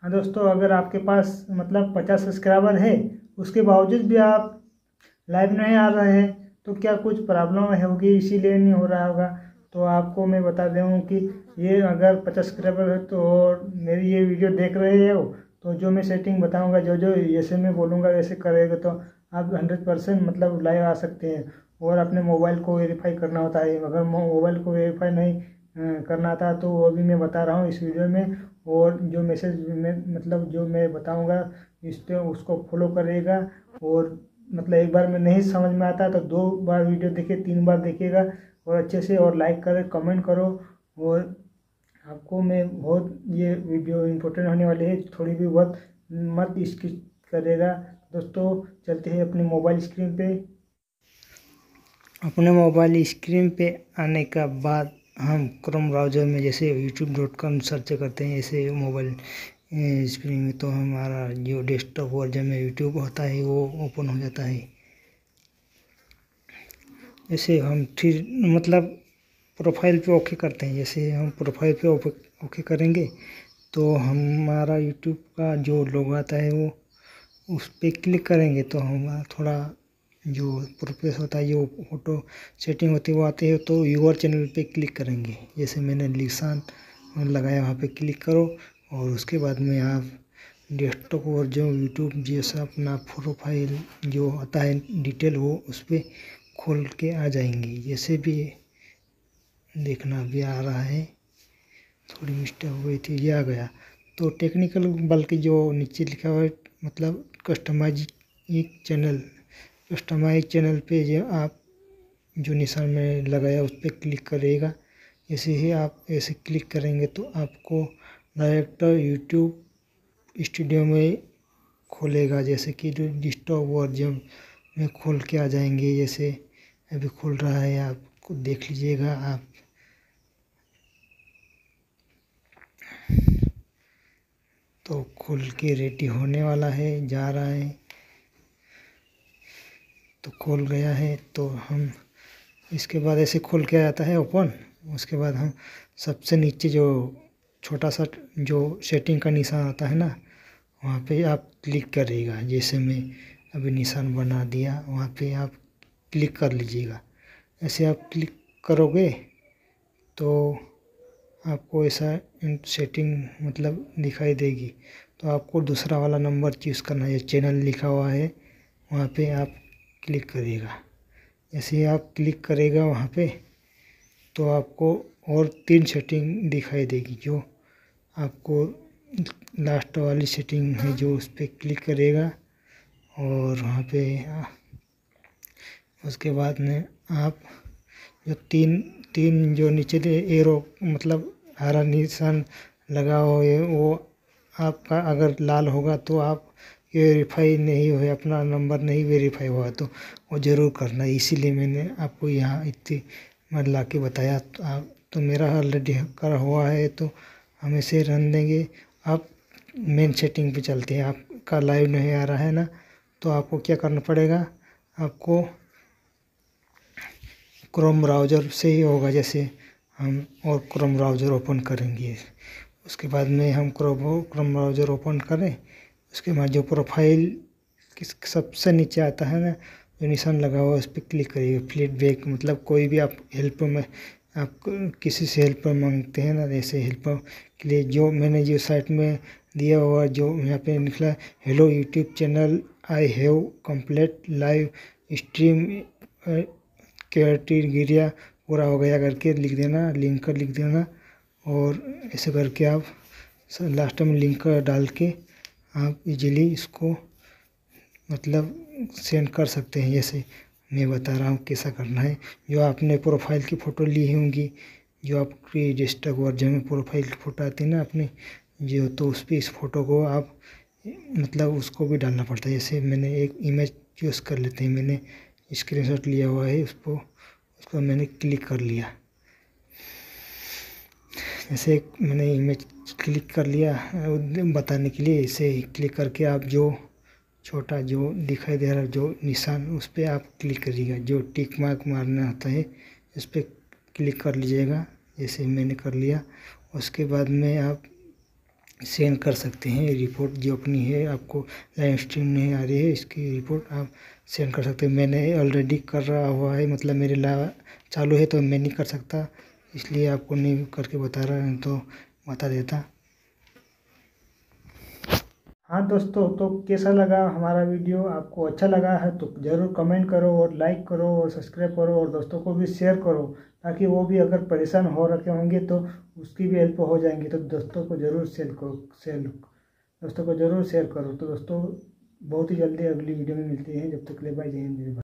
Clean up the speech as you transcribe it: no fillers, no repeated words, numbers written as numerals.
हाँ दोस्तों, अगर आपके पास मतलब 50 सब्सक्राइबर है, उसके बावजूद भी आप लाइव नहीं आ रहे हैं, तो क्या कुछ प्रॉब्लम होगी, इसीलिए नहीं हो रहा होगा। तो आपको मैं बता दूँ कि ये अगर 50 सब्सक्राइबर है तो और मेरी ये वीडियो देख रहे हो, तो जो मैं सेटिंग बताऊंगा, जो जो जैसे मैं बोलूँगा वैसे करेगा, तो आप 100% मतलब लाइव आ सकते हैं। और अपने मोबाइल को वेरीफाई करना होता है। अगर मोबाइल को वेरीफाई नहीं करना था तो वो भी मैं बता रहा हूँ इस वीडियो में। और जो मैसेज में मतलब जो मैं बताऊँगा इस पे उसको फॉलो करिएगा। और मतलब एक बार में नहीं समझ में आता तो 2 बार वीडियो देखिए, 3 बार देखिएगा और अच्छे से, और लाइक करें, कमेंट करो। और आपको मैं बहुत, ये वीडियो इम्पोर्टेंट होने वाली है, थोड़ी भी बहुत मत स्किप करेगा। दोस्तों चलते हैं अपने मोबाइल स्क्रीन पे। अपने मोबाइल स्क्रीन पे आने का बाद हम क्रोम ब्राउज़र में जैसे youtube.com सर्च करते हैं, ऐसे मोबाइल स्क्रीन में, तो हमारा जो डेस्कटॉप वर्जन में यूट्यूब होता है वो ओपन हो जाता है। जैसे हम फिर मतलब प्रोफाइल पे ओके करते हैं। जैसे हम प्रोफाइल पे ओके करेंगे तो हमारा यूट्यूब का जो लोगो आता है वो उस पर क्लिक करेंगे तो हमारा थोड़ा जो प्रोसेस होता है, जो फोटो सेटिंग होती है वो आती है। तो यूअर चैनल पे क्लिक करेंगे, जैसे मैंने निशान लगाया वहाँ पे क्लिक करो। और उसके बाद में आप डेस्कटॉप और जो यूट्यूब जैसा अपना प्रोफाइल जो आता है डिटेल, वो उस पर खोल के आ जाएंगी। जैसे भी देखना भी आ रहा है, थोड़ी मिस्टेक हो गई थी, ये आ गया। तो टेक्निकल बल्कि जो नीचे लिखा हुआ है मतलब कस्टमाइज चैनल पे जो आप जो निशान में लगाया उस पर क्लिक करिएगा। जैसे ही आप ऐसे क्लिक करेंगे तो आपको डायरेक्ट यूट्यूब स्टूडियो में खोलेगा। जैसे कि जो डेस्कटॉप वर्जन में खोल के आ जाएंगे, जैसे अभी खुल रहा है, आपको देख लीजिएगा आप। तो खुल के रेडी होने वाला है, जा रहा है, तो खोल गया है। तो हम इसके बाद ऐसे खोल के आता है ओपन। उसके बाद हम सबसे नीचे जो छोटा सा जो सेटिंग का निशान आता है ना, वहाँ पे आप क्लिक करिएगा। जैसे मैं अभी निशान बना दिया, वहाँ पे आप क्लिक कर लीजिएगा। ऐसे आप क्लिक करोगे तो आपको ऐसा सेटिंग मतलब दिखाई देगी। तो आपको दूसरा वाला नंबर चूज़ करना है, चैनल लिखा हुआ है वहाँ पे आप क्लिक करिएगा। जैसे ही आप क्लिक करेगा वहाँ पे तो आपको और 3 सेटिंग दिखाई देगी। जो आपको लास्ट वाली सेटिंग है जो उस पर क्लिक करेगा और वहाँ पे उसके बाद में आप जो तीन जो नीचे एरो मतलब हरा निशान लगा हो वो आपका अगर लाल होगा तो आप वेरीफाई नहीं हुए, अपना नंबर नहीं वेरीफाई हुआ, तो वो ज़रूर करना। इसीलिए मैंने आपको यहाँ इतनी मत ला के बताया। तो मेरा ऑलरेडी करा हुआ है तो हम इसे रन देंगे। आप मेन सेटिंग पे चलते हैं। आपका लाइव नहीं आ रहा है ना, तो आपको क्या करना पड़ेगा, आपको क्रोम ब्राउज़र से ही होगा। जैसे हम और क्रोम ब्राउज़र ओपन करेंगे, उसके बाद में हम क्रोम ब्राउज़र ओपन करें। उसके बाद जो प्रोफाइल सबसे नीचे आता है ना, जो निशान लगा हुआ उस पर क्लिक करिए। फीडबैक मतलब कोई भी आप हेल्प में, आप किसी से हेल्प मांगते हैं ना, जैसे हेल्प के लिए जो मैंने जो साइट में दिया हुआ, जो यहाँ पे निकला hello YouTube channel, I have complete live stream criteria पूरा हो गया करके लिख देना, लिंक लिख देना। और ऐसे करके आप लास्ट में लिंक डाल के आप इजीली इसको मतलब सेंड कर सकते हैं। जैसे मैं बता रहा हूँ कैसा करना है। जो आपने प्रोफाइल की फ़ोटो ली होंगी, जो आपकी डेस्कटॉप वर्जन में प्रोफाइल की फ़ोटो आती है ना अपनी, जो तो उस पर इस फ़ोटो को आप मतलब उसको भी डालना पड़ता है। जैसे मैंने एक इमेज चूज़ कर लेते हैं, मैंने स्क्रीनशॉट लिया हुआ है, उसको मैंने क्लिक कर लिया। ऐसे मैंने इमेज क्लिक कर लिया बताने के लिए। इसे क्लिक करके आप जो छोटा जो दिखाई दे रहा जो निशान, उस पर आप क्लिक करिएगा। जो टिक मार्क मारना होता है इस पर क्लिक कर लीजिएगा, जैसे मैंने कर लिया। उसके बाद में आप सेंड कर सकते हैं। रिपोर्ट जो अपनी है, आपको लाइव स्ट्रीम नहीं आ रही है, इसकी रिपोर्ट आप सेंड कर सकते हैं। मैंने ऑलरेडी कर रहा हुआ है, मतलब मेरे चालू है, तो मैं नहीं कर सकता, इसलिए आपको नहीं करके बता रहा हूँ, तो बता देता। हाँ दोस्तों, तो कैसा लगा हमारा वीडियो? आपको अच्छा लगा है तो ज़रूर कमेंट करो और लाइक करो और सब्सक्राइब करो और दोस्तों को भी शेयर करो, ताकि वो भी अगर परेशान हो रखे होंगे तो उसकी भी हेल्प हो जाएंगी। तो दोस्तों को ज़रूर दोस्तों को ज़रूर शेयर करो। तो दोस्तों बहुत ही जल्दी अगली वीडियो में मिलते हैं। जब तक ले बाय, जय हिंद।